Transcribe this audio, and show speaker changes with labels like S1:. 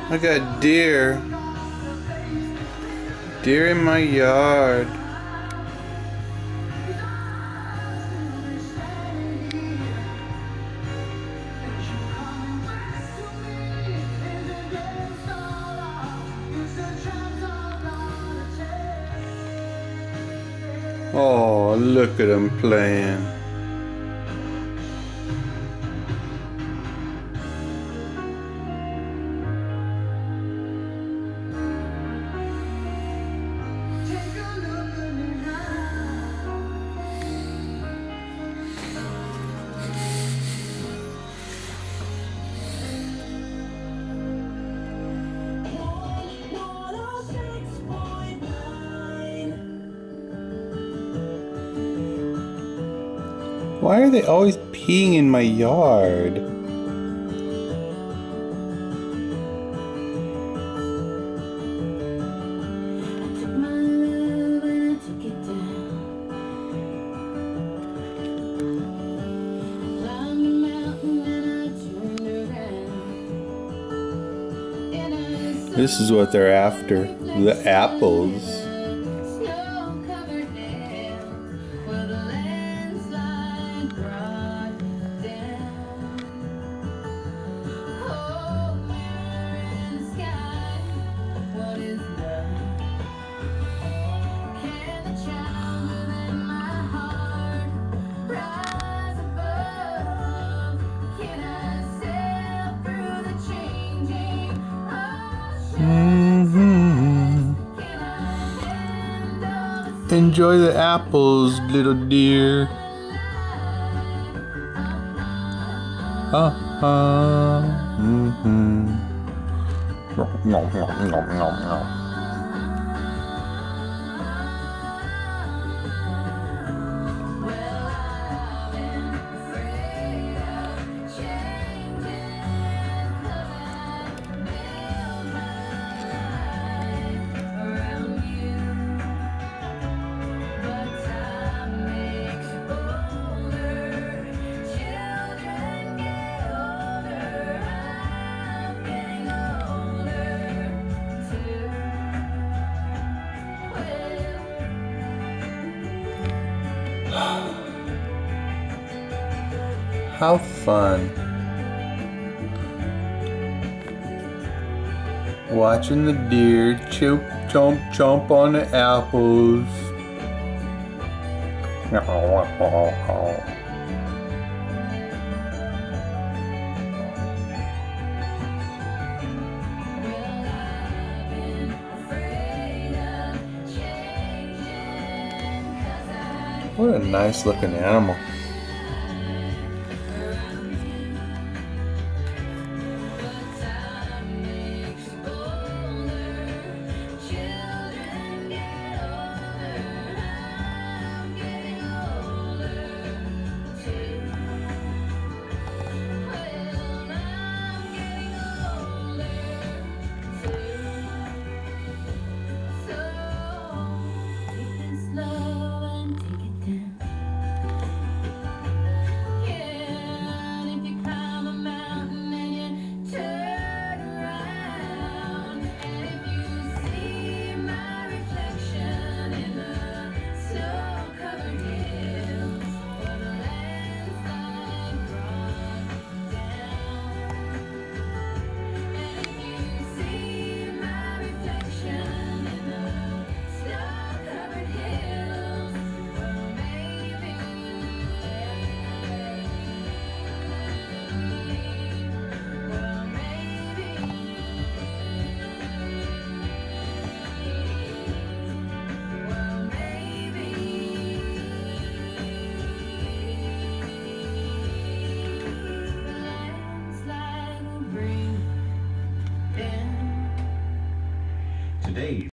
S1: I got deer. Deer in my yard. Oh, look at them playing. Why are they always peeing in my yard? This is what they're after, the apples. Enjoy the apples, little deer. How fun. Watching the deer chomp on the apples. What a nice looking animal.